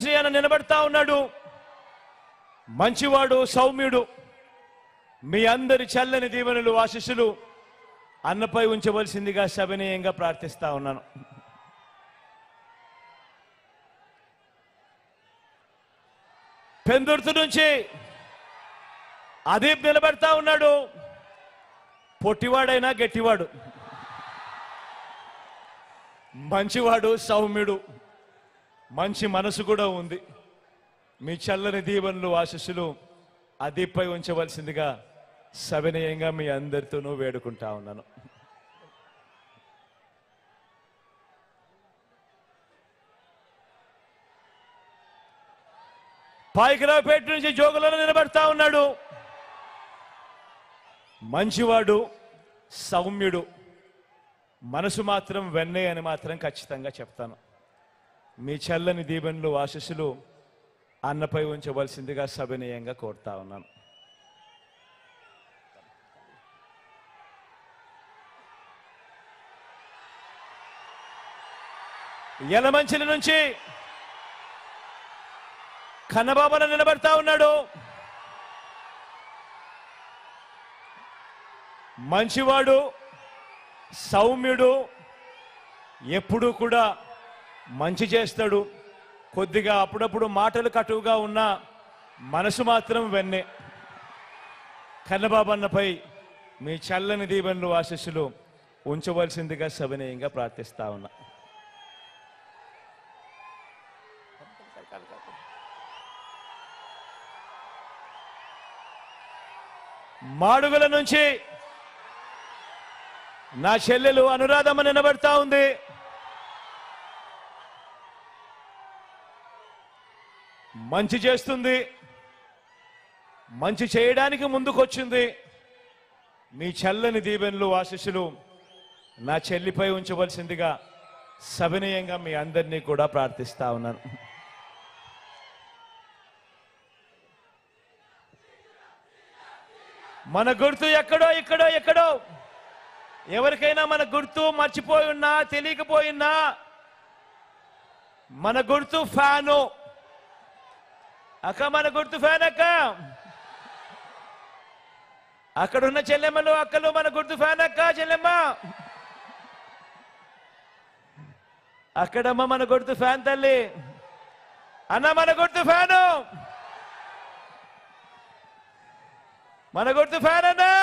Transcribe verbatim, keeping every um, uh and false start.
ఆయన నిలబడతా ఉన్నాడు. మంచివాడు, సౌమ్యుడు. మీ అందరి చల్లని దీవెనలు, ఆశీస్సులు అన్నపై ఉంచవలసిందిగా సవినయంగా ప్రార్థిస్తా ఉన్నాను. పెందుర్తి నుంచి అదీప్ నిలబడతా ఉన్నాడు. పొట్టివాడైనా గట్టివాడు, మంచివాడు, సౌమ్యుడు, మంచి మనసు కూడా ఉంది. మీ చల్లని దీవెనలు, ఆశీస్సులు అదీప్పై ఉంచవలసిందిగా సవినయంగా మీ అందరితోనూ వేడుకుంటా ఉన్నాను. పాయికరావుపేట నుంచి జోగులలో నిలబడతా ఉన్నాడు. మంచివాడు, సౌమ్యుడు, మనసు మాత్రం వెన్నే అని మాత్రం ఖచ్చితంగా చెప్తాను. మీ చల్లని దీవెనలు, ఆశీస్సులు అన్నపై ఉంచవలసిందిగా సవినయంగా కోరుతా ఉన్నాను. యలమంచిలి నుంచి కన్నబాబున నిలబడతా ఉన్నాడు. మంచివాడు, సౌమ్యుడు, ఎప్పుడూ కూడా మంచి చేస్తాడు. కొద్దిగా అప్పుడప్పుడు మాటలు కటువుగా ఉన్న మనసు మాత్రం వెన్నే. కన్నబాబన్నపై మీ చల్లని దీవెనలు, ఆశీస్సులు ఉంచవలసిందిగా సవినయంగా ప్రార్థిస్తా ఉన్నా. మాడుగుల నుంచి నా చెల్లెలు అనురాధమ్మ నిలబడతా ఉంది. మంచి చేస్తుంది, మంచి చేయడానికి ముందుకొచ్చింది. మీ చల్లని దీవెనలు, ఆశీస్సులు నా చెల్లిపై ఉంచవలసిందిగా సవినయంగా మీ అందరినీ కూడా ప్రార్థిస్తా ఉన్నాను. మన గుర్తు ఎక్కడో ఇక్కడో ఎక్కడో ఎవరికైనా మన గుర్తు మర్చిపోయి ఉన్నా, తెలియకపోయినా, మన గుర్తు ఫ్యాను. అక్క, మన గుర్తు ఫ్యాన్ అక్క. అక్కడున్న చెల్లెమ్మలు, అక్కలు మన గుర్తు ఫ్యాన్ అక్క. చెల్లెమ్మ అక్కడమ్మ మన గుర్తు ఫ్యాన్ తల్లి. అన్న మన గుర్తు ఫ్యాను, మన గుర్తు ఫ్యాన్ అన్నా.